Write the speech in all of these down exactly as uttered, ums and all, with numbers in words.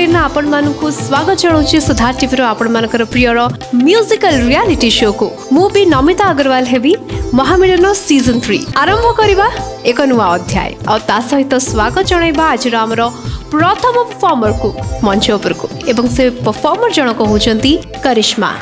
ना आपण मानकु स्वागत जणाउछि सुधार टीवी रो आपण मानकर प्रियर म्यूजिकल रियलिटी शो को मु भी नमिता अग्रवाल हेबी महामिलन सीजन थ्री आरंभ करबा एक नुआ अध्याय और ता सहित स्वागत जणाइबा आज हमर प्रथम परफॉर्मर को मंच ऊपर को एवं से परफॉर्मर जनक होचंती करिश्मा।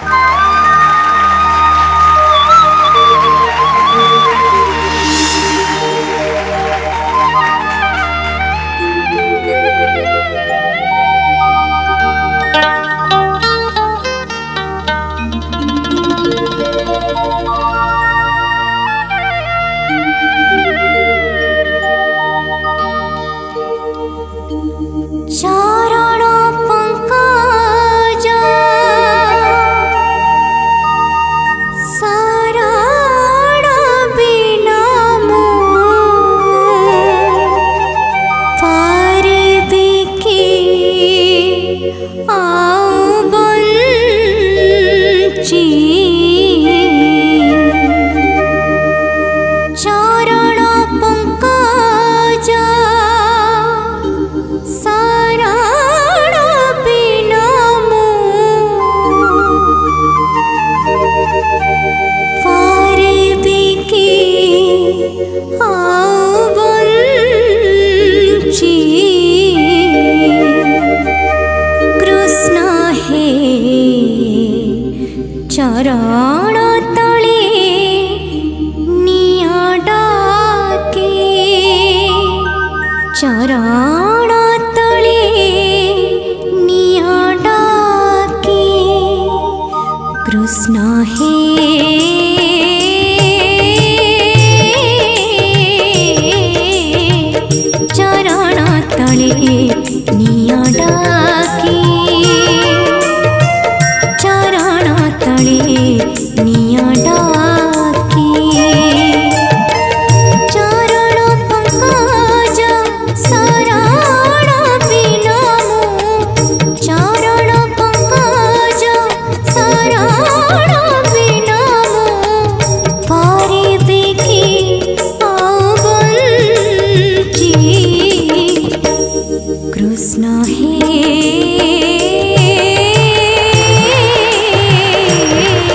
कृष्ण हे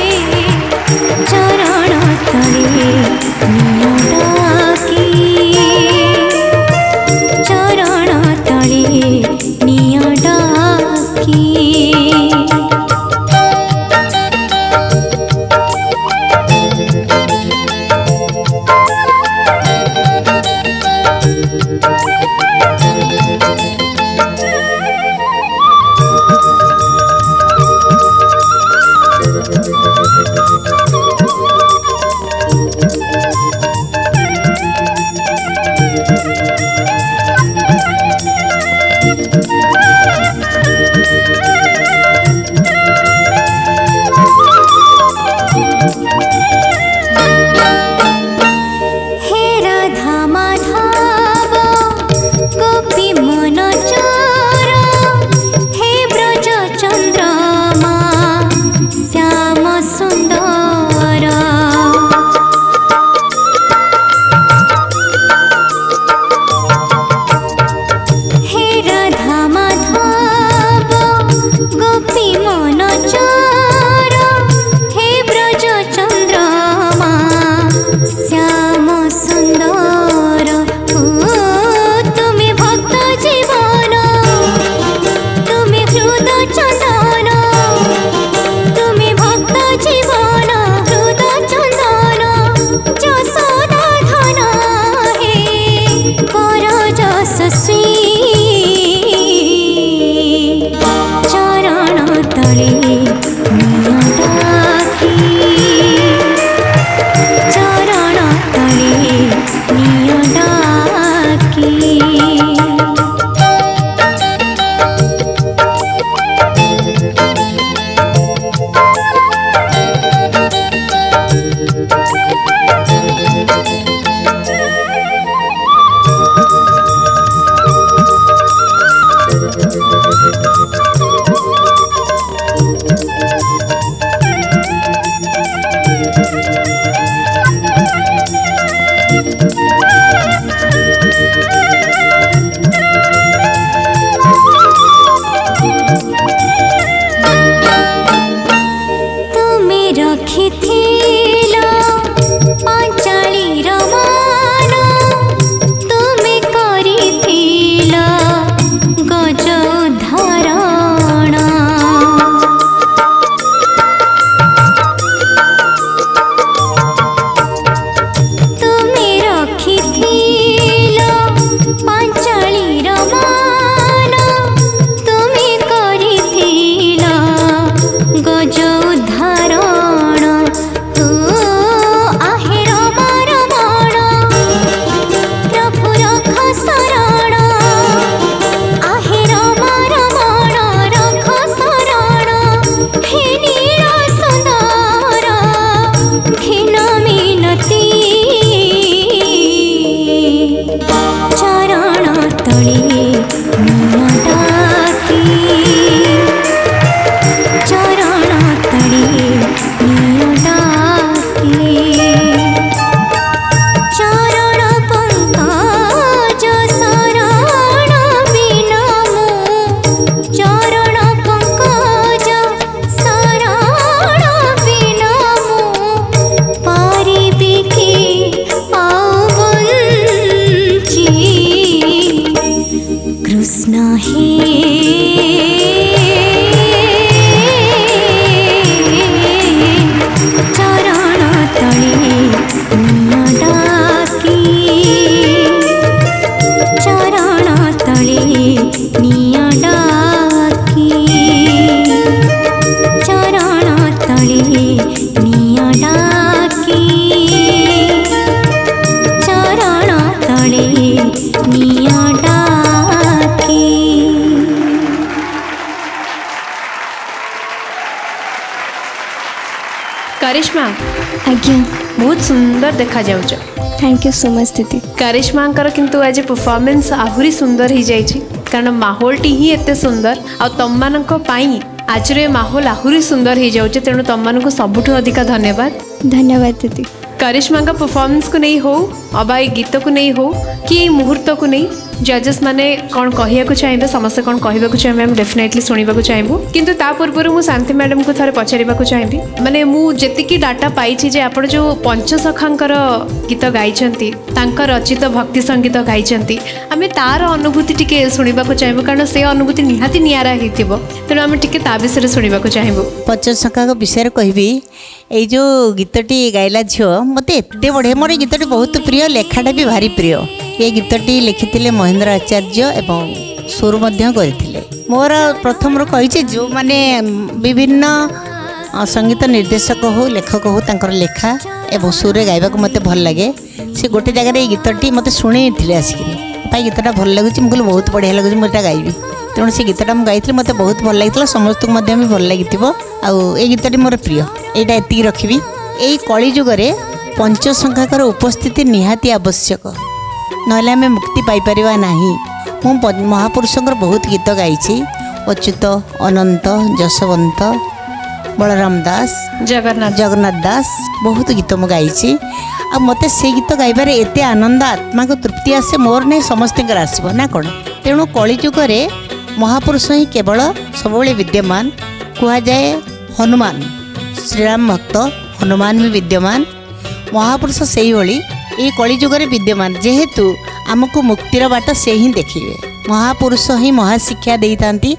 रखिथिला पांचाली रमान तुमे करिथिला गज धारण तुमे रखिथिला पांचाली रमान तुमे करिथिला गज धारण ओ आहे रमा रमण प्रभु रख शरण आहे रमा रमण रख शरण हे नील सुंदर खिन मिनती चरण तले निया डाकी चरण तले निया डाकी चरण पंकज शरण बिना मो चरण पंकज शरण बिना मो पारिबि कि पाऊ बंची कृष्ण हे चरण तले निया डाकी चरण तले निया डाकी चरण तले निया डाकी चरण तले निया डाकी। करिश्मा आज्ञा बहुत सुंदर देखा जाउछ। थैंक यू सो मच दीदी। करिश्मा किंतु आज परफॉर्मेंस आहुरी सुंदर ही जाइछि कारण माहौल टी ही एते सुंदर आ तम मानक पाई आज रे माहौल आहुरी सुंदर ही जाउछ तेणु तम मानक सबुठ अधिक धन्यवाद। धन्यवाद दीदी। करिश्मा का परफॉर्मेंस को नहीं हो अबा ए गीत को नहीं हो कि ए मुहूर्त को नहीं जजेस माने कौन कहया चाहिए समस्त कौन कहवा चाहिए हम डेफिनेटली शुणा चाहबू किंतु ता पूर्व मु शांति मैडम को थरे पचारिबा चाहिए माने मु जेतिकी डाटा पाई जे आपण जो पंचसखांकर गीत गाइछंती तांकर रचित भक्ति संगीत गाइछंती आमे तार अनुभूति टिके शुणा चाहबू कारण से अनुभूति निहाती नियारा हेतिबो तेणु आमे टिके ता विषय शुणा चाहबू। पंचसखा विषय कहबी ये जो गीतटी गाइला झील मत एत बढ़िया मोर गीतटी बहुत प्रिय लेखाटा भी भारी प्रिय ये गीतटी लिखिथिले महेंद्र आचार्य एवं सुर मध्य करथिले मोर प्रथम कही जो माने विभिन्न संगीत निर्देशक हो लेखक हो तांकर लेखा एवं सुर गाइबा को मते भल लगे से गोटे जगह ये गीतटी मते शुणी आसिक भाई गीतटा भल लगुच मुझे बहुत बढ़िया लगुच मुझे गाइबी तेणु से गीतटा मुझे गाई मत बहुत भल लगी समस्त भी भल लगी आई गीतटी मोर प्रिय यहाँ एति रखी यही कलिजुगे पंचसंख्याकर उपस्थिति निहाती आवश्यक ना आम मुक्ति पाइपर ना मु महापुरुषों बहुत गीत गाई अच्युत अनंत जशवंत बलराम दास जगन्नाथ जगन्नाथ दास बहुत गीत मुझे गाई आ मत से गीत गाइबार एत आनंद आत्मा को तृप्ति आसे मोर नहीं समस्त आसब ना कौन तेणु कलिजुगे महापुरुष ही केवल सब विद्यमान कह जाए हनुमान श्रीराम भक्त हनुमान भी विद्यमान महापुरुष से ये कलिजुगे विद्यमान जेहेतु आमको मुक्तिर बाट से ही देखिए महापुरुष ही महाशिक्षा दे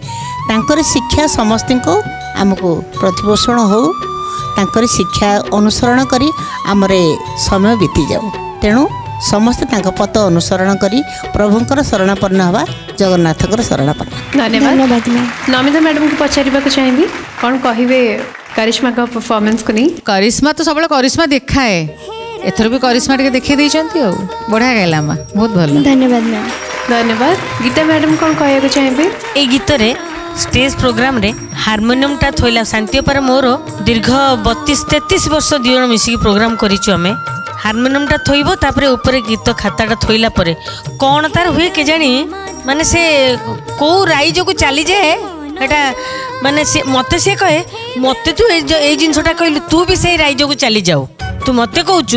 था शिक्षा समस्त को आमको प्रतिपोषण हो तांकर शिक्षा अनुसरण करी आमरे समय बीती जाऊ तेणु समस्त तांका पथ अनुसरण करी प्रभुंकर शरणापन्न हवा जगन्नाथकर शरणापन्न। धन्यवाद। नमिता मैडम को पचारिबा को चाहिए कौन कहिबे करिश्मा का परफॉर्मेंस को नहीं करिश्मा तो सब करिश्मा देखाए एथर भी करिश्मा टिके देखै दैछंती आ बढ़िया गाइला मा बहुत भल। धन्यवाद मैम। धन्यवाद। गीता मैडम कौन कहया को चाहिए ए गीत रे स्टेज प्रोग्राम रे हारमोनियम टा थोइला शांति पर मोर दीर्घ बत्तीस तैंतीस वर्ष दुई जन मिसिकी प्रोग्राम करिछु आमे हारमोनियम टा थोइबो तापरे ऊपर गीत खाताटा थोइला परे कौन तार हुए के जानी माने से को राइज को चली जाए एटा माने से मते से कहे मते तू ए जिनसटा कहलु तू भी से राइज को चली जाऊ तू मते कहूचु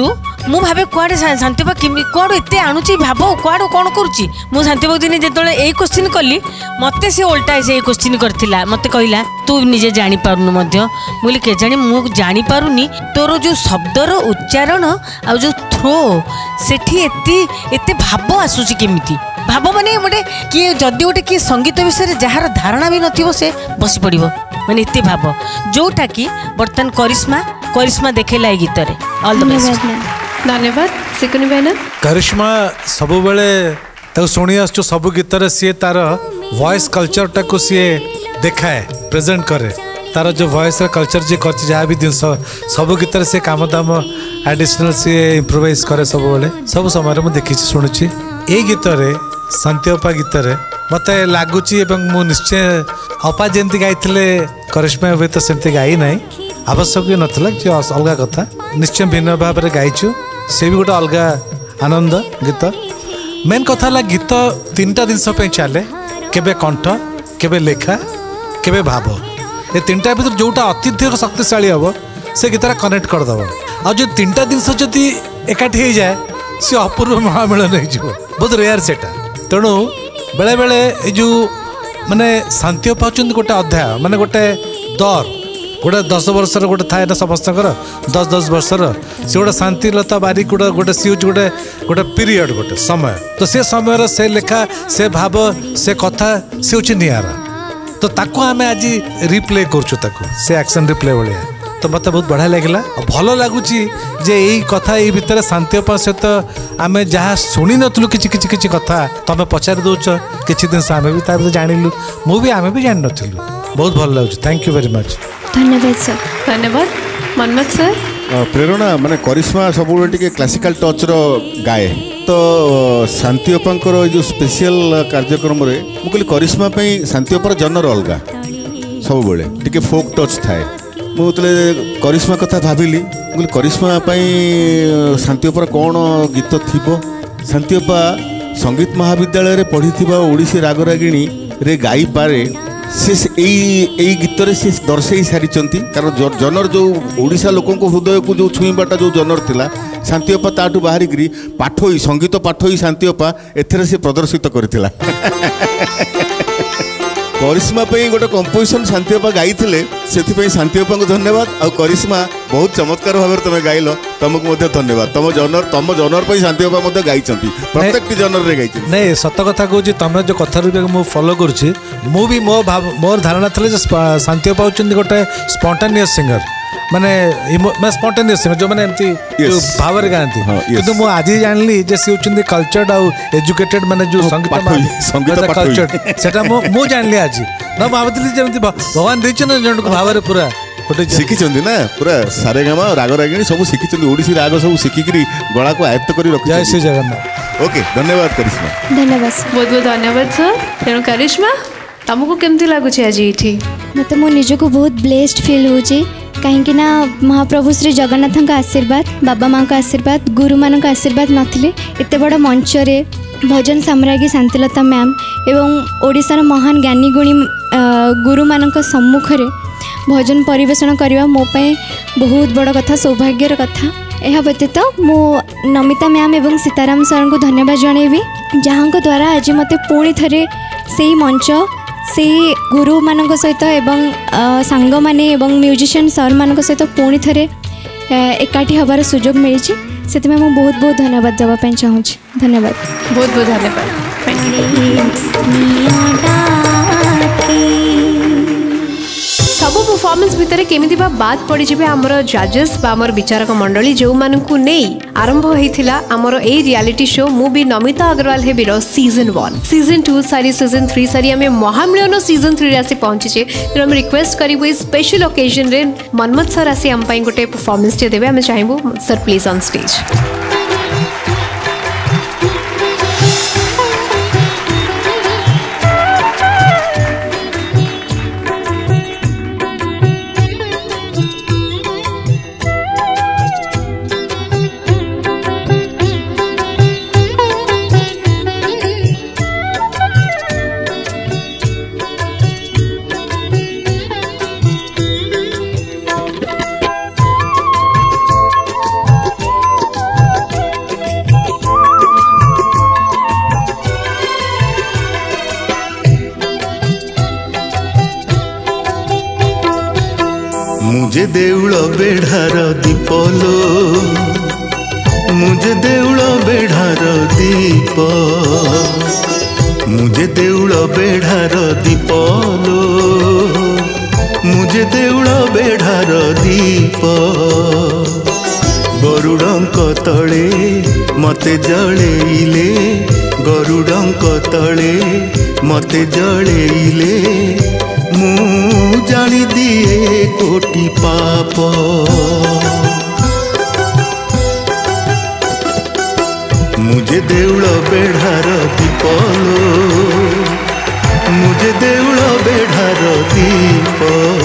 मु भावे कुआडे शांतिबा कुआडू एत आणुची भाव कुआडू कौन करुच्ची मु शांतिबा दिन जो यही क्वेश्चन कली मत सी उल्टा से क्वेश्चन करथिला मते कहला तू निजे जानी पारुनु मध्य मुली के जानी मु जानी पारुनी तोर जो शब्दर उच्चारण आ जो थ्रो सेठी एते एते भाव आसुची केमिति भाव माने गोटे किए जदि गोटे किए संगीत विषय जार धारणा भी नथिबो से बसी पड़िबो माने एते भाव जोटा कि बर्तन करिश्मा करिश्मा देखेला गीत रे ऑल द बेस्ट धन्यवाद सिकुनी बहन करिश्मा सब बेले ताको सुनी आसु सब गीत रे सी तार वॉइस कल्चर टाको सी देखाए प्रेजेंट करे तार जो वॉइस कल्चर जी कर जहाँ भी जिन सब गीत से काम दाम एडिशनल सी इम्प्रोवाइज करे सब बेले सब समय मुझे देखी शुणुची ये गीत रे शांति अपा गीत रे मत लगुच निश्चय अपा जमी गाई करिश्मा हुए तो सेमती गाई ना आवश्यक नाला कि अलग कथा निश्चय भिन्न भाव में गाइचु से भी गोटे अलग आनंद गीत मेन कथा है गीत तीन टा जिनस चले केबे कंठ केबे लेखा केबे भाव ये तीन टा भर जोटा अत्यधिक शक्तिशाली हम से गीत कनेक्ट करदेव आ जो तीन टा जिनस जदि एकाठी हो जाए सी अपूर्व महामिलन हो बहुत रेयर से तेणु बेले बेले जो माने शांति पाँच गोटे अध्याय माने गोटे दर गोटे दस वर्षर गोटे थाए ना समस्त दस दस वर्षर से गोटे शांतिलता बारिक गोटे गोटे सी हूँ गोटे गोटे पीरियड गोटे समय तो से समय से लेखा से भाव से कथा सी हूँ निआरा तो ताको आम आज रिप्ले कर एक्शन रिप्ले भाया तो मत बहुत बढ़िया लगे भल लगुच जे यही कथा ये भितर शांति सहित आम जहाँ शुणी नु कि कि कथा तुम पचारि दौच कि दिन आम भी तार जानलु मुझे आम भी जान नु बहुत भल लगे थैंक यू वेरी मच धन्यवाद सर धन्यवाद मनमत सर प्रेरणा माने करिश्मा सब टे क्लासिकल टच रो गाए तो शांति अपांकर जो स्पेशल कार्यक्रम रे मु कहली करिश्मा शांति अपार जनर अलग सब बेले टिके फोक टच थाए मुझे करिश्मा कथा भाविली मुझे करिश्मा शांति अपार कौन गीत थी शांति अपा संगीत महाविद्यालय रे पढ़ी ओडिसी रागरागिणी रे गाई पारे से यही गीत से दर्शई सारी कारण जनर जो ओडिशा लोक हृदय को जो छुईबाटा जो जनर थिला शांति अपा ताठू बाहरिक पाठोई संगीत पाठोई शांति अपा एथरे से प्रदर्शित करथिला करिश्मा गोटे कंपोजिशन शांति अपा गाई से शांति अपा को धन्यवाद आ करिश्मा बहुत चमत्कार भाव में तुम गाइल तुमको धन्यवाद तुम जनर तुम जनर पर शांति अपा गाई प्रत्येक जनर रे गाई नहीं सत कथा कहूँ तुम जो कथा मुझे फॉलो करुँची मु भी मो भाव मोर धारणा थी शांति अपा होती गोटे स्पॉन्टेनियस सिंगर माने मैं स्पॉन्टेनियस सिंगर जो मैंने एमती भाव में गाँती किंतु मुझे आज जानी जे सी होती कल्चर्ड आउ एजुकेटेड माने जो संगीत कल्चर्ड सेटा मु जानी आज ना भावती जमी भगवान देखते जन को भाव पूरा शिखी ना पूरा सारे गामा राग रागिणी सब शिखी ओडिसी राग सब शिखिकी गला को आयत्त कर रखी जय श्री जगन्नाथ ओके धन्यवाद करिश्मा धन्यवाद बहुत बहुत धन्यवाद सर तेणु करिश्मा तुमको केमती लगुच आज ये मत मो निजको बहुत ब्लेस्ड फील होची कहीं ना महाप्रभु श्री जगन्नाथ आशीर्वाद बाबा माँ का आशीर्वाद गुरु मान आशीर्वाद नथिले एते बड़ मंच रे भजन साम्राज्ञी शांतिलता मैम एवं ओडिशार महान ज्ञानी गुणी गुरु मान सम्मुख रे भजन परिवेषण करवा मो पाए बहुत बड़ कथा सौभाग्यर कथा यह व्यतीत मो नमिता मैम एवं सीताराम सर को धन्यवाद जनइबी जहाँ द्वारा आज मते पुणी थे से मंच से गुरु मान सहित एवं सांग माने एवं म्यूजिशियन सर मान सहित पुणी थे एकाठी हबार सुजोग मिली से मैं बहुत बहुत धन्यवाद देवाई चाहूँ धन्यवाद बहुत बहुत धन्यवाद सब परफॉर्मेंस भितर केमिति बा बात पड़ी जिबे हमर जजेस बा हमर विचारक मंडली जो मानकु नै आरंभ होइथिला हमर ए रियलिटी शो मूवी नमिता अग्रवाल हे बिरो सीजन वन सीजन टू सारी सीजन थ्री सारी हमें महामिलन सीजन थ्री आसी पहुंची छे तो हम रिक्वेस्ट करिबो स्पेशल ओकेजन रे मनमत सर आसी हम पई गोटे परफॉर्मेंस ते देबे हम चाहबो सर प्लीज ऑन स्टेज मुझे देउल बेढ़ार दीप लो मुझे देउल बेढ़ार दीप मुझे देउल बेढ़ार दीप लो मुझे देउल बेढ़ार दीप गरुड़ंक तले मते जळेइले गरुड़ंक तले मते जळेइले मु जानी दिए कोटि पाप मुझे देउल बेढ़ार दीप लो मुझे देउल बेढ़ार दीप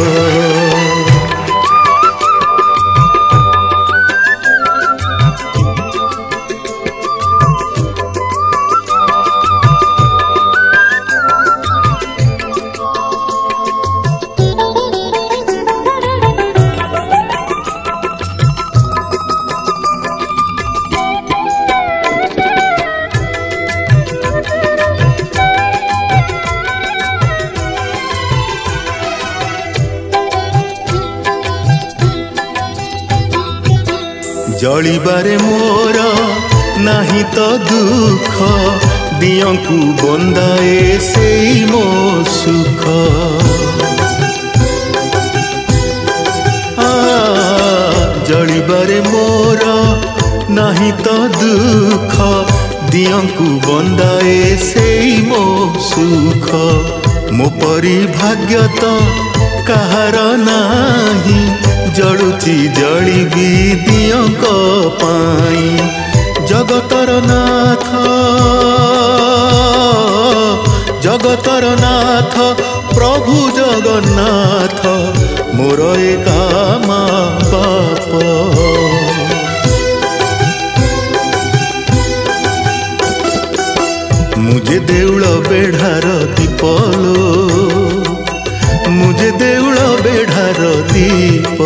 जलिबारे मोर नाही तो दुख दियंकु बंदाए से मो सुख जलिबारे मोर नाही तो दुख दियंकु बंदाए से मो सुख मो परी भाग्य तो कहार नाही जड़ुची जड़िबी दियंक पाई जगतर नाथ जगतर नाथ प्रभु जगन्नाथ मोर एका माँ बाप मुझे देउल बेढ़ार दीप लो मुझे देउल बेढ़ार दीप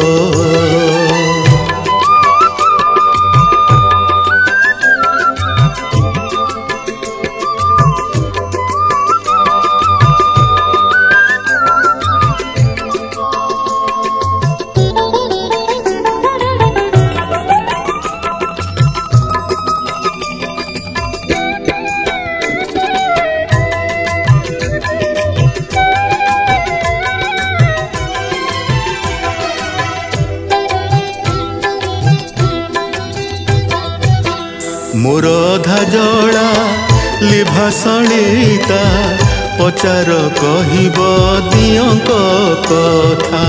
मोर अधा जड़ा लिभा सलिता पचार कहिब दियंक कथा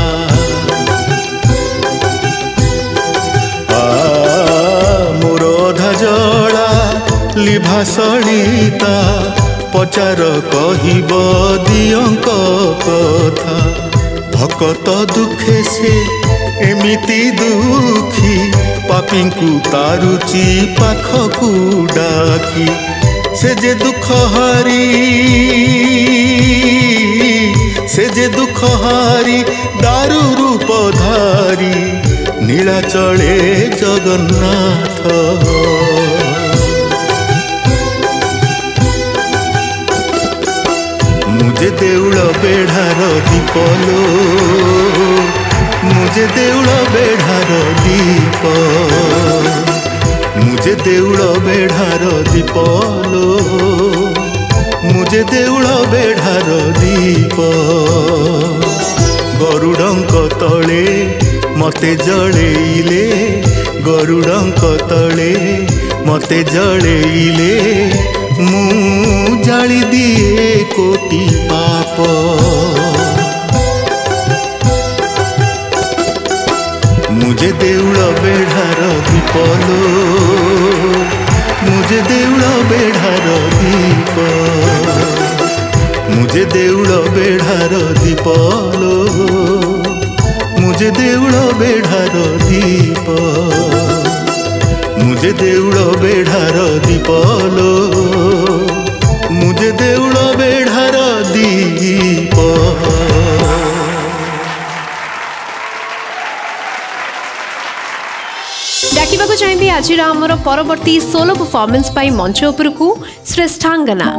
मोर अधा जड़ा लिभा सलिता पचार कहिब दियंक कथा भकत दुखे से एमिति दुखी पापींकु तारुची पाखकु डाकी से जे दुख हारी से जे दुख हारी दारु रूप धारी नीलाचले जगन्नाथ मुझे देउल बेढ़ार दीप लो मुझे देउल बेढ़ार दीप मुझे देउल बेढ़ार दीप लो मुझे देउल बेढ़ार दीप गरुड़ंक तले मते जळेइले गरुड़ंक तले मते जळेइले मु जाली दिए कोटि पाप मुझे देउल बेढ़ार दीप लो मुझे देउल बेढ़ार दीप मुझे देउल बेढ़ार दीप लो मुझे देउल बेढ़ार दीप मुझे देउल बेढ़ार दीप लो मुझे देउल बेढ़ार दीप डाकिबाकु चाहिए आज आमर परवर्ती सोलो परफॉर्मेंस पाई मंच उपरकू श्रेष्ठांगना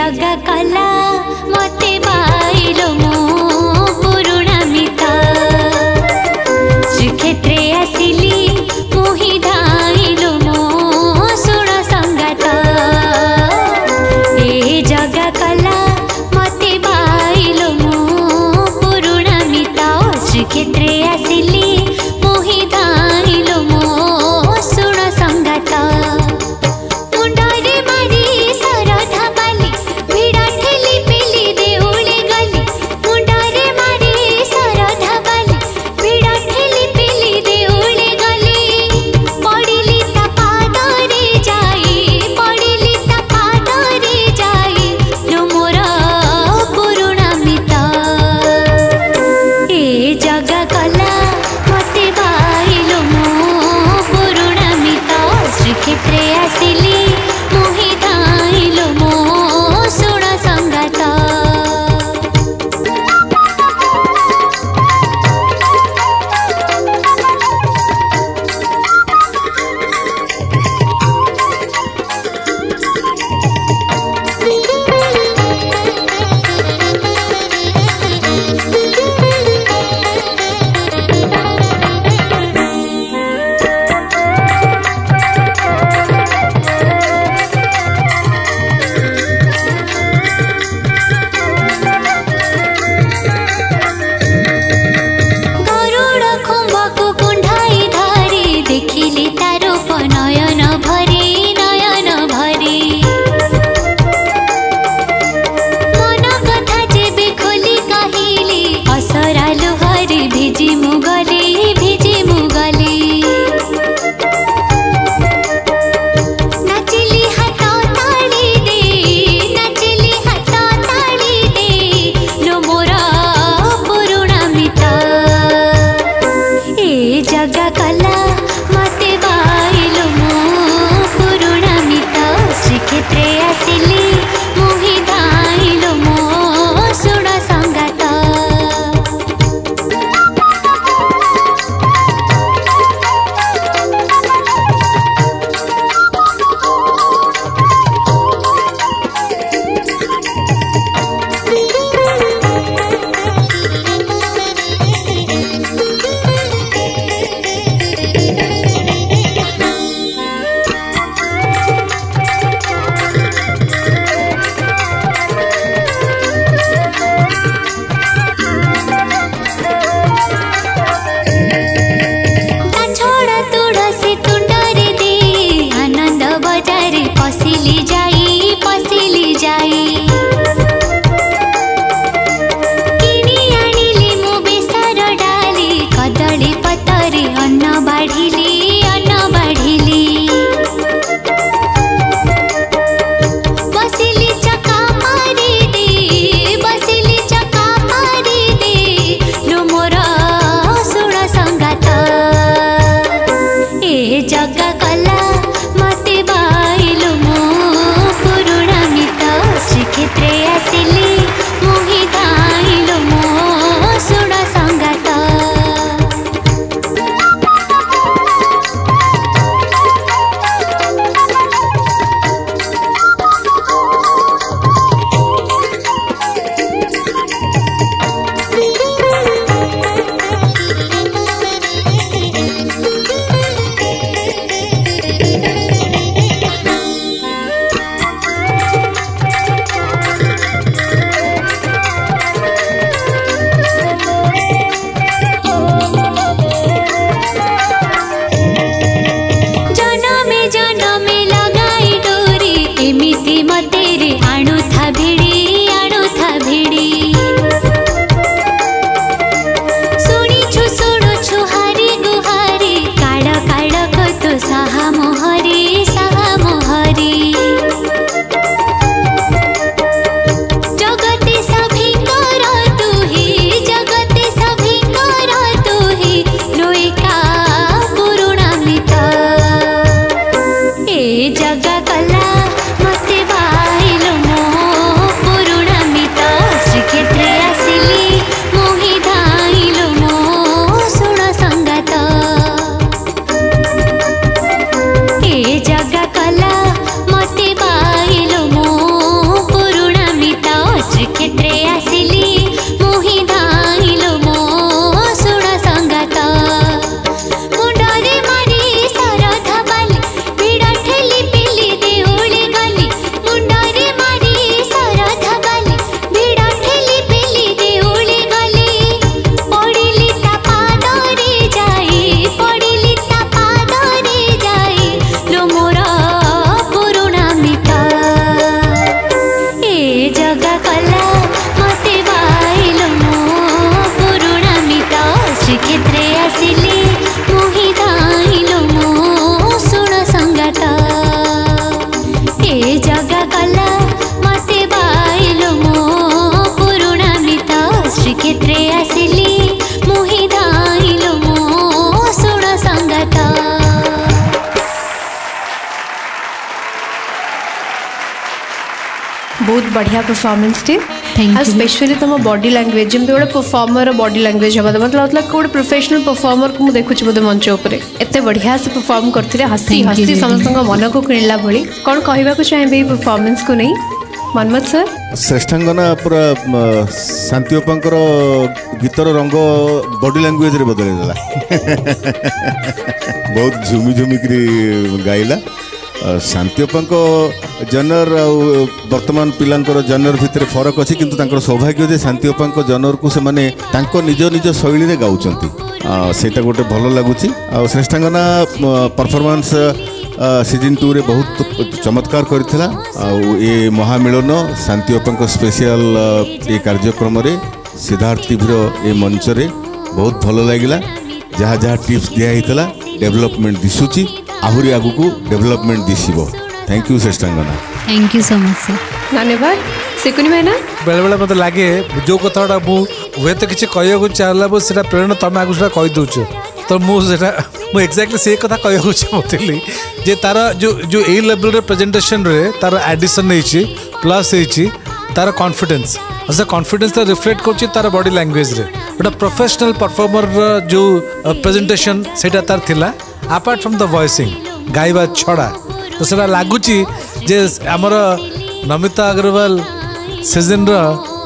जगा कला मते बाइलो मो पुरुणा मिता श्रीक्षेत्रे आसिली मोहि धाइलो मो सुण संगात ए जगा कला मते बाइलो मो पुरुणा मिता श्रीक्षेत्रे आसिली मोहि धाइलो मो सुण संगात बहुत बढ़िया परफॉर्मेंस टे Thank और you. स्पेशली तुम बॉडी लैंग्वेज जमी गोटे परफॉर्मर बॉडी लैंग्वेज हवा मतलब मतलब गोटे प्रोफेशनल परफॉर्मर को देखुची बोधे मंच उपर एत बढ़िया से परफॉर्म करते हसी Thank you हसी very समस्त मन को किणला भली कौन कहवाक चाहिए परफॉर्मेंस को नहीं मनमत सर श्रेष्ठांगना पूरा शांतिअपांकर गीतर रंग बॉडी लैंग्वेज रे बदल देला बहुत झुमी झुमी करी गाइला शांतिअपांक जनर वर्तमान पिलांकर जनर भितर फरक अच्छी किंतु तांकर सौभाग्य जे शांतिअपांक जनर को से माने तांको निज निज शैली रे गाउचंती सेटा गोटे भल लागुची आ श्रेष्ठांगना परफॉर्मेंस सीजन टू रे बहुत चमत्कार करथिला आ ए महामिलन शांतिअपांक स्पेशल ए कार्यक्रम रे सिद्धार्थ टीवी रो ए मंच रे बहुत भल लागिला जहाँ जहाँ टिप्स दिया हितला डेवलपमेंट दिसुची आहुरी आगु को डेवलपमेंट दिसिबो thank you Shreshthangana thank you so much sir धन्यवाद सिकुनी भाई ना बेले बेले मत लगे जो कथा मु हुए तो किसी कहू चाहला से प्रेरणा तुम आगे से कहीदे तो मुझे एक्जाक्टली से कथा कहू चाहूली जे तार जो जो ए लेवल रे प्रेजेंटेशन रे तार एडिशन होती प्लस होती तार कॉन्फिडेंस से कॉन्फिडेंस रिफ्लेक्ट कर तार बॉडी लैंग्वेज रे गोटे प्रोफेशनल परफॉर्मर जो प्रेजेंटेशन सेटा तार थिला अपार्ट फ्रॉम द वॉइसिंग गाइबा छड़ा तो सेटा लागुची जे हमर नमिता अग्रवाल सीजन रो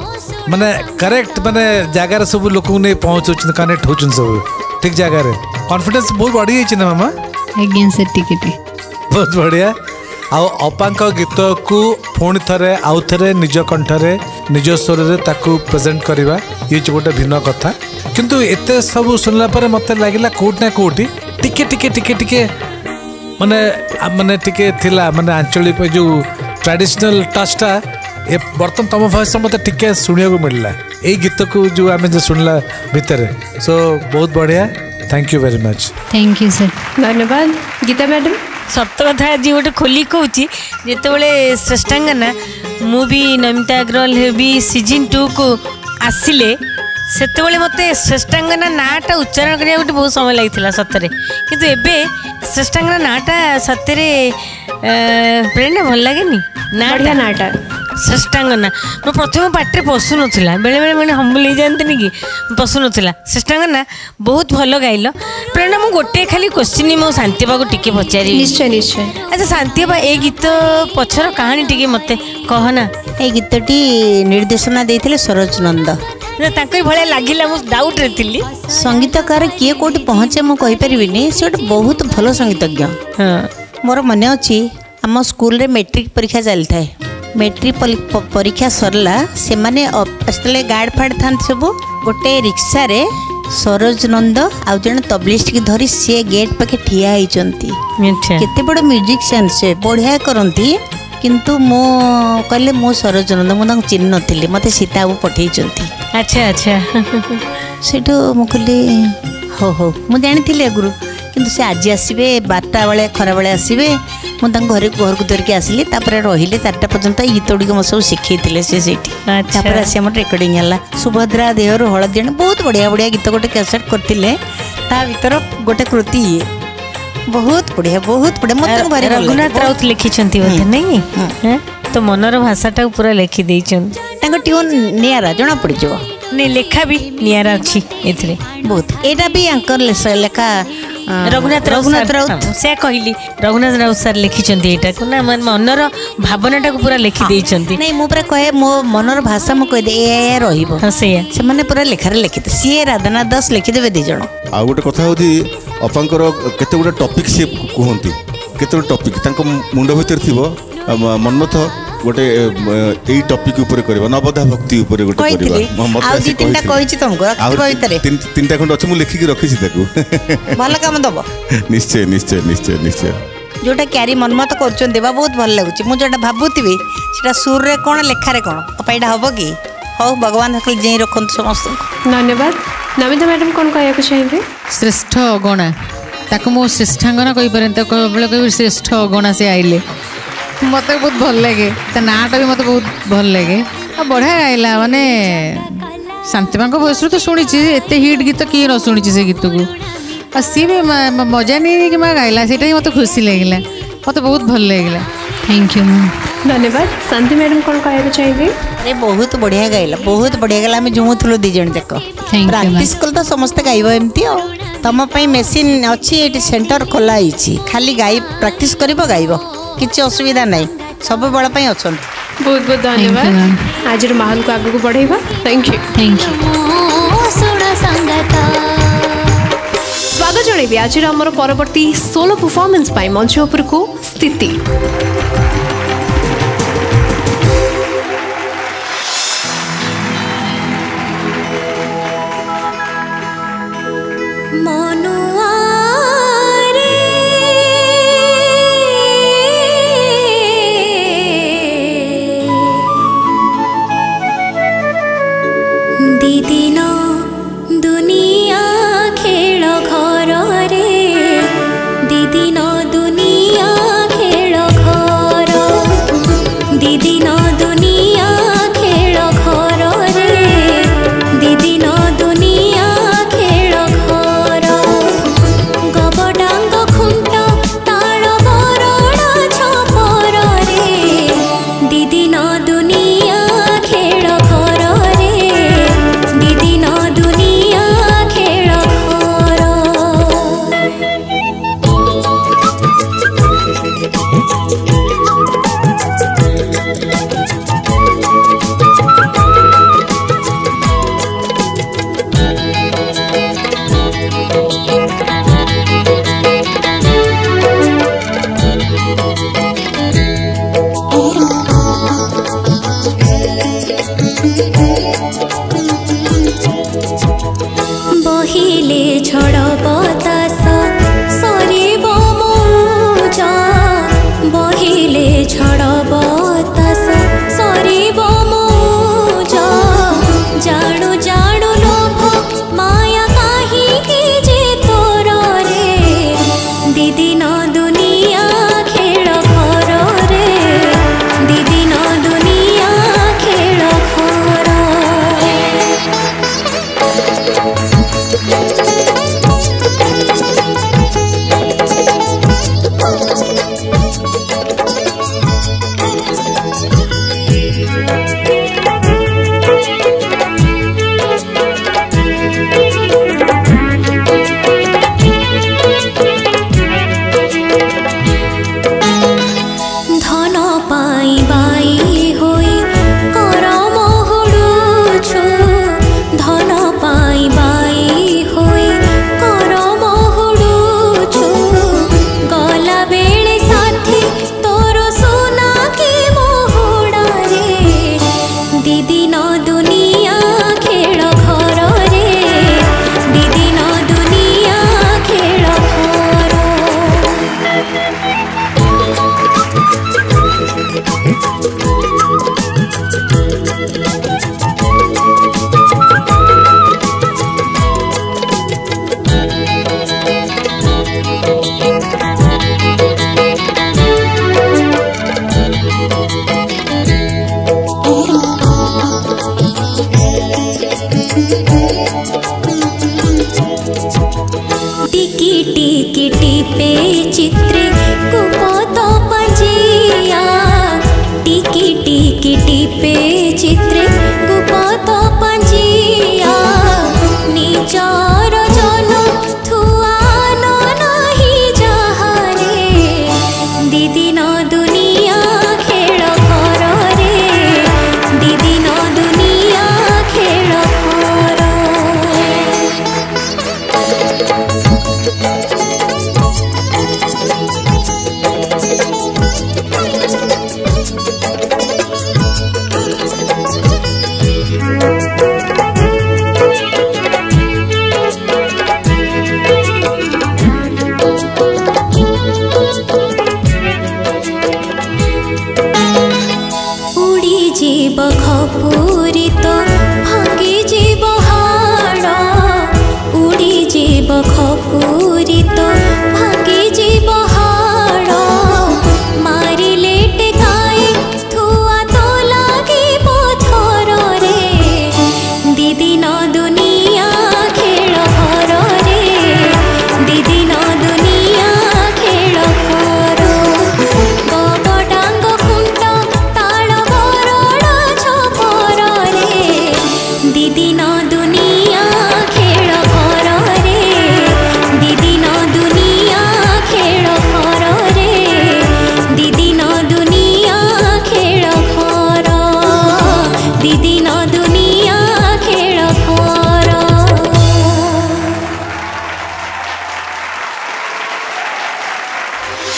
माने करेक्ट माने जगार सब लोक नहीं पहुँच कनेक्ट हो सब ठीक जगार कॉन्फिडेंस बहुत बढ़ी जाइए ना मामा आज्ञा सर टिके बहुत बढ़िया आउ अपांक गीत को पुणी थे आउ थे निज कंठरे निज स्वर रे ताकू प्रेजेंट करवा ये गोटे भिन्न कथा किंतु एते सब सुनला पर मत लगिला कोट ना कोटी टिके टिके टिके टिके माने माने टिके थिला माने आंचलिक जो ट्रेडिशनल टचटा ए बर्तन तुम भयस मत टिके सुनिया को मिलला ए गीत को जो आम जो सुनला भितर सो बहुत बढ़िया thank you very much thank you sir धन्यवाद गीता मैडम सप्त कथा आज गोटे खोली कहूँ जिते श्रेष्ठांगना मु भी नमिता अग्रवाल हेबी सीजन टू को आसिले सेतेबेले मते श्रेष्ठांगना नाटा उच्चारण करिया गोटे बहुत समय लगी सतरे किंतु एबे श्रेष्ठांगना नाटा सतरे प्रेरणा भल लगे बढ़िया नाटा श्रेष्ठांगना मो प्रथम पाटे पशु नाला बेले बेले मैंने हम्बल हो जाती कि पशु नाला श्रेष्ठांगना बहुत भल गाइल प्रेरणा मुझे गोटे खाली क्वेश्चन मो शांतिबा को टिके पचारि निश्चय निश्चय अच्छा शांतिबा ए गीत पछर कहानी टिके मते कहना ए गीतटी निर्देशना देइथिले सरोज नंद ताकि भले लागिला मु डाउट रे थिली संगीतकार किए कोठी पहुँचे मु कहि परिबिनी से बहुत भल संगीतज्ञ हां मोर मन अछि आम स्कूल रे मैट्रिक परीक्षा चली थाए मैट्रिक परीक्षा सरला से माने आसले गार्ड फाड़ था सब गोटे रिक्शा रे सरोज नंद आउ जन तबलिस्ट की धरी सी गेट पाखे ठिया होती केते बड़ म्यूजिशियन से बढ़िया करती किंतु मो कहले मो सरोज नंद मुझे चिन्ह नी मत सीता बाबू पठे अच्छा अच्छा सेठू मु कहली हो हो मु जानी आगुरी किंतु से आज आसबे बारटा बेले खरा बेले आसबे मुझे घर घर को धरिकी आसली रही चार्टा पर्यंत गीत गुड़िक मो सब शिखई से आसी आम रेकर्डिंग है सुभद्रा देहर हलदी बहुत बढ़िया बढ़िया गीत गोटे कैसेट करते भर गोटे कृति बहुत बढ़िया बहुत बढ़िया मत रघुनाथ राउत लिखिछंती बोधे नहीं तो मनर भाषाटा पूरा लिखि देइछन ट्यून नियारा जना पड़ जाव नहीं लेखा भी नियारा अच्छी एथरे बहुत एटा भी अंकर लेखा रघुनाथ रघुनाथ राउत से कहली रघुनाथ राउत सर लिखिछंती एटा को ना मनर भावनाटा को पूरा लिखि देइछंती नहीं मो पूरा कहे मो मनर भाषा मो कह दे ए रहिबो हां से से माने पूरा लेखारे लिखिते सी राधानाथ दास लिखि देबे दि जण आ गोटे कथा होती अपांकर केते गोटे टॉपिक से कहंती केते गोटे टॉपिक तांको मुंड भीतर थिबो मनमथ गोटे एई टॉपिक ऊपर करबा नवधा भक्ति ऊपर गोटे करबा मत आ दि तीनटा कहिछि तुमको रखबो भीतर तीन तीनटा खंड अछि मु लिखि के रखिछि ताकू भल काम दबो निश्चय निश्चय निश्चय निश्चय जोटा क्यारी मनमत करछन देबा बहुत भल लागुछि मु जोटा भाबुतिबी सेटा सुर रे कोन लेखा रे कोन अपाइडा हबो कि हो भगवान हकल जेई रखन समस्त धन्यवाद नमिता मैडम कोन कहया के चाहिए श्रेष्ठ गणा ताको मो श्रेष्ठांगना कहि परन त कहबले कहि श्रेष्ठ गणा से आइले मत बहुत भल लगे नाटा भी मत बहुत भल लगे आ बढ़िया गाइला माने शांतिमा भयस तो शुणी एत हिट गीत किए न शुणी से गीत को आ सी भी मजा नहीं कि गाइला से मत खुशी लगे मत बहुत भल लगे थैंक यू मैम धन्यवाद। शांति मैडम कौन कहना चाहिए? अरे बहुत बढ़िया गाइला, बहुत बढ़िया गाइला। आम झुमुलु दी जन जाक प्राक्टिस कल तो समस्ते गाइब एमती आ तुम मेसीन अच्छी ये सेंटर खोला खाली गाई प्राक्टिस कर गाइब किसी असुविधा ना सब बेल अच्छा। बहुत बहुत धन्यवाद। आज माहौल को आगे बढ़ेगा। Thank you thank you. स्वागत जनइबी आज आमर परवर्ती सोलो परफॉर्मेंस मंच उपर को स्थिति।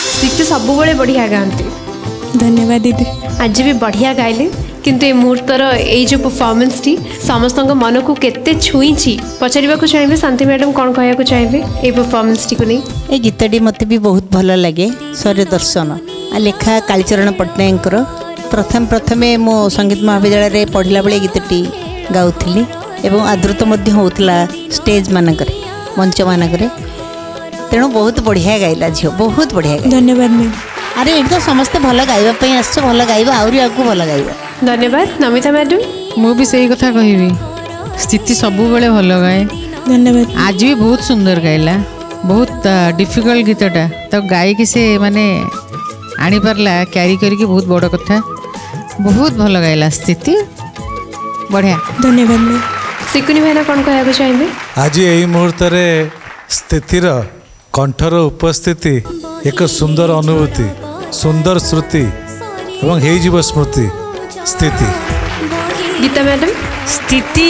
स्थिति सबुबले बढ़िया गाती। धन्यवाद दीदी। आज भी बढ़िया गाइले किंतु ए मुहूर्तर ये जो परफॉर्मेंस टी समस्त मन को केते छुई पचार को चाहिए शांति मैडम कौन कहना चाहिए ये परफॉर्मेंस टी को नहीं? ये गीतटी मत भी बहुत भल लगे सर दर्शन आ लेखा कालीचरण पट्टनायक प्रथम प्रथम मो संगीत महाविद्यालय पढ़ला बेले गीतटी गाउली एवं आदृत होता स्टेज मानक मंच मानक तेणु बहुत बढ़िया गाइला झील बहुत बढ़िया। धन्यवाद मैम। अरे ये तो समस्ते भल गाइबा आस भल गाइबा आहरी आगू भल गाइबा। धन्यवाद नमिता मैडम। मु भी सही कथा कहबी स्थिति सबु बेले भल गाए। धन्यवाद। आज भी बहुत सुंदर गाइला बहुत डिफिकल्ट गीतटा तो गायकी से माने आनी पारला क्यारी करके बहुत बड़ कथा बहुत भल गाइला स्थिति बढ़िया। धन्यवाद मैम। सिकुनी भाईना कौन कहना चाहिए? आज यही मुहूर्त स्थितिर कंठर उपस्थिति एक सुंदर अनुभूति सुंदर श्रुति एवं हे जीव स्मृति स्थिति। गीता मैडम स्थिति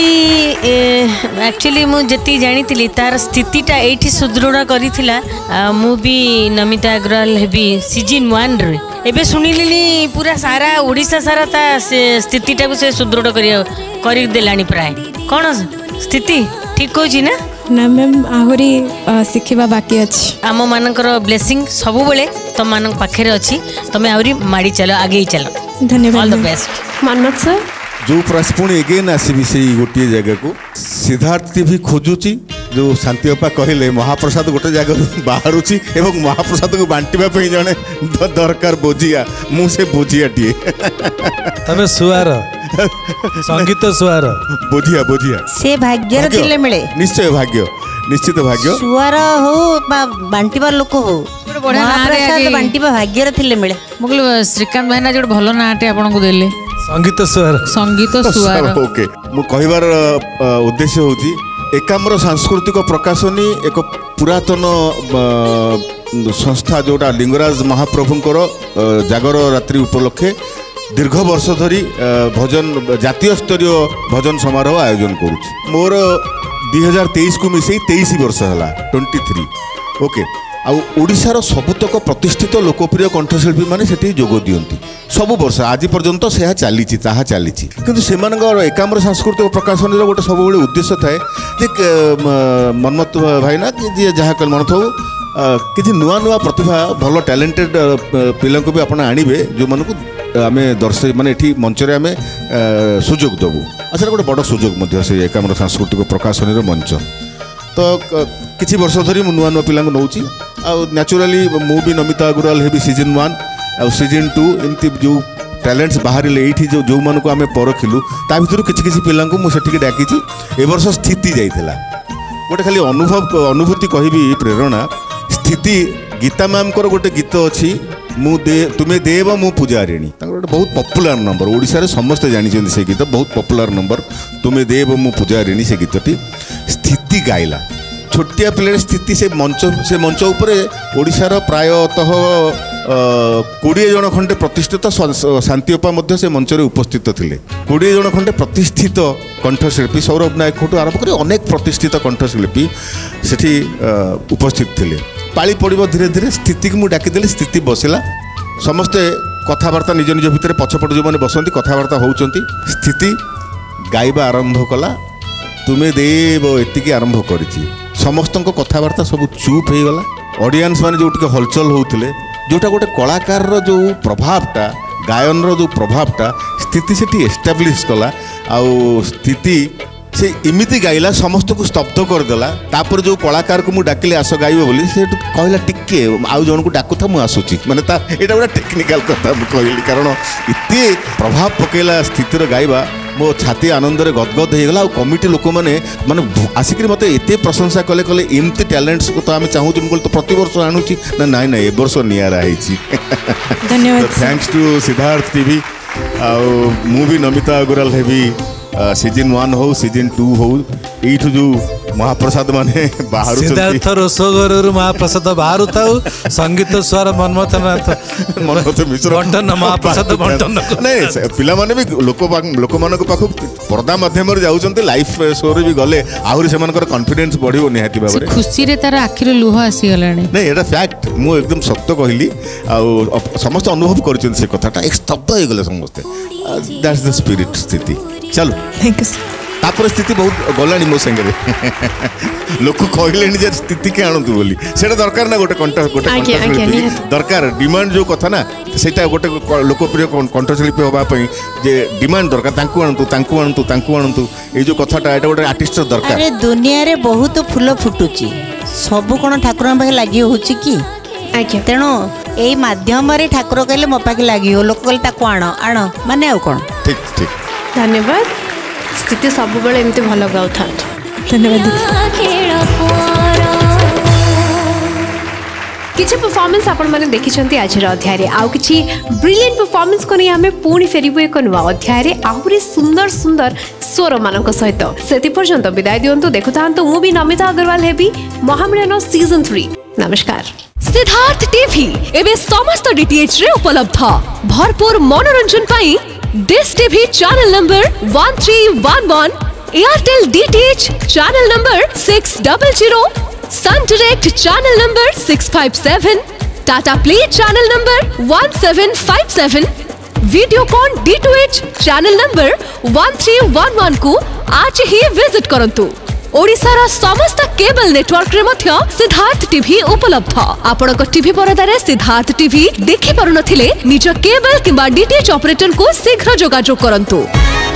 एक्चुअली मुझे जानी तार स्थितिटा ये सुदृढ़ करिथिला मु भी नमिता अग्रवाल हेबी सीजन वन रे एबे सुनिली पूरा सारा ओडिशा सारा ता स्थितिटा को से सुदृढ़ करिया करि देलानी प्राय कौन स्थिति ठीक होची ना? ना मैम आहरी शिखा बाकी अच्छी आम मानकर ब्लेसिंग सबु बेले तुम मान पाखे अच्छी तुम आहरी माड़ी चलो आगे ही चलो। धन्यवाद। All the best. Manoj sir जो प्रयास पुणी एगेन आसबि से गोटे जगह को सिद्धार्थ भी खोजुची जो शांति अपा कहले महाप्रसाद गोटे जगह बाहरुची एवं महाप्रसाद को बांटिबा पे जने दरकार बोझिया मु से बोझिया टिए तबे सुआर संगीत सुआर बोझिया बोझिया से भाग्यर थिले मिले निश्चय भाग्य निश्चित भाग्य सुआर हो बांटिबा लोक हो महाप्रसाद बांटिबा भाग्यर थिले मिले। मुगल श्रीकांत भाईना जो भल नाटे आपन को देले संगीत सुआर संगीत सुआर ओके मु कहिबार उद्देश्य होची एकाम्र सांस्कृतिक प्रकाशनी एक पुरातन संस्था जोटा लिंगराज महाप्रभुंकर जागर रात्रि उपलक्षे दीर्घ वर्ष धरी भजन जातीय स्तरीय भजन समारोह आयोजन करुछि मोर दुई हजार तेईस को मिसई तेईस वर्ष है ट्वेंटी थ्री ओके आउ ओडिशार सबुतक प्रतिष्ठित लोकप्रिय कंठशिल्पी माने सेठी जोग दियंती सबु वर्ष आज पर्यंत से चली ताहा चली किंतु सेमानकर एकाम्र सांस्कृतिक प्रकाशन गोटे सब उद्देश्य थाए जे मनमत भाईना जी जहाँ कल मन थाउ किसी नुआ नुआ प्रतिभा भल टैलेंटेड पिला भी आप आणवे जो मन को आम दर्शे माने एठी मंच रे आम सुजोग देवु अच्छा गोटे बड़ सुजोग से एकाम्र सांस्कृतिक प्रकाशन मंच तो किसी वर्ष धरी नुआ नुआ पिला नौची न्याचुराली मु भी नमिता अग्रवाल हेबी सीजन वन आ सीजन टू एमती जो टैलेंट्स बाहर ये जो जो मानक आम परखिलु ता भर किसी किसी पिला मुझे डाकी ए वर्ष स्थिति जाइला गोटे खाली अनुभव अनुभूति कहबी प्रेरणा स्थिति गीता मैम को गोटे गीत अच्छी मु दे तुम्हें देव मु पूजारिणी गोटे बहुत पपुलार नंबर ओडिशा समस्ते जानी से गीत बहुत पपुलार नंबर तुम्हें देव मु पूजारिणी से गीतटी स्थिति गाइला छोटिया पिले स्थिति से मंच से मंच उपरे ओडिशार प्रायतः कोड़े जन खंडे प्रतिष्ठित शांतिअपा मध्य से मंच रे उपस्थित थिले कोड़े जन खंडे प्रतिष्ठित कंठशिल्पी सौरभ नायक ठू आरंभ कर अनेक प्रतिष्ठित कंठशिल्पी सेठी उपस्थित थिले पाली पड़ो धीरे धीरे स्थिति को मुझे डाकिदेली स्थिति बसला समस्ते कथबार्ता निज निज भितर पछपट जो मैंने बसती कथबार्ता होती स्थिति गाइबा आरंभ कला तुम्हें देव एतिकी आरंभ करी समस्त कथबार्ता सब चुप हो गला ऑडियंस माने जो हलचल होते जोटा गोटे कलाकार जो प्रभावटा गायन रो जो प्रभावटा स्थिति से एस्टाब्लीश कला आउ स्थिति से इमिति गाइला समस्त को स्तब्ध करदेला तापर जो कलाकार को मुझे डाकिले आस गाइब बोली से कहला टिके आउ जन को डाकू था मुझे आसूची माने ता एटा गोटे टेक्निकल कथा मुझे कहली कारण इतने प्रभाव पकेला स्थितिर गाइबा मो छाती आनंद रे गदगद हो गला कमिटी लोक मैंने माने आसिक मत एत प्रशंसा कले कले एमती टैलेंट्स को तो आम चाहूँ तो प्रति वर्ष आणुची ना नाई ना ए वर्ष नियारा धन्यवाद थैंक्स टू सिद्धार्थ टीवी आउ मु भी नमिता अग्रवाल हेबी सीजन वन हो सीजन टू हो यू जो महाप्रसाद माने बाहर सिद्धार्थ रोषघर महाप्रसाद बाहर थाउ संगीत स्वर मनमथनाथ मनमथ मिश्र बंटन महाप्रसाद बंटन नहीं पिला माने भी लोक लोक मान पाखु पर्दा माध्यम जाउचंते लाइफ शो रे भी गले आहुरी सेमानकर कॉन्फिडेंस बढ़िबो निहाती भाबरे खुशी रे तार आखिर लुह आसी गलानी नहीं एटा फैक्ट मु एकदम सत्य कहली आ समस्त अनुभव करछन से कथाटा एक स्तब्ध हो गले समस्त दैट्स द स्पिरिट स्थिति चलो थैंक यू तापर स्थिति बहुत गलानी मो संगे लोक कहले जे स्थिति के आणतु बोली सेटा दरकार ना गोटे कंटेंट गोटे दरकार डिमांड जो कथा ना सेटा गोटे लोकप्रिय कंठशिल्पी होबा पई जे डिमांड दरकार तांकु आणतु तांकु आणतु तांकु आणतु ए जो कथाटा एटा गोटे आर्टिस्ट दरकार अरे दुनिया रे बहुत फूल फुटुची सब कोन ठाकुर पाखे लागि होची की आज्ञा तेणु एई माध्यम रे ठाकुर कहले मो पाखे लागि हो लोक कहले ताको आण आण माने आ कोन ठीक ठीक धन्यवाद स्थिति सब बेले एमती भल गाउ था धन्यवाद किछि परफॉर्मेंस आपण माने देखिछंती आज अध्याय रे आउ किछि ब्रिलियंट परफॉर्मेंस कोनी हमें पुणी फेरिबो एक नुवा अध्याय रे आहुरी सुंदर सुंदर स्वर मानक सहित सेति पर्यंत विदाय दियंतु देखुतांतु मु भी नमिता अग्रवाल हेबी महामिलन सीजन थ्री नमस्कार। सिद्धार्थ टीवी एबे समस्त डीटीएच रे उपलब्ध भरपूर मनोरंजन पाई Dish TV channel number one three one one Airtel DTH channel number six double zero Sun Direct channel number six five seven Tata Play channel number one seven five seven Videocon D two H channel number one three one one को आज ही visit करंतु। ओडिशार समस्त cable network रे मध्य Siddharth TV उपलब्ध आपणक TV परदारे Siddharth TV देखि पारुनथिले निज केबल किंबा डीटीएच ऑपरेटर को शीघ्र जोगाजोग करंतु।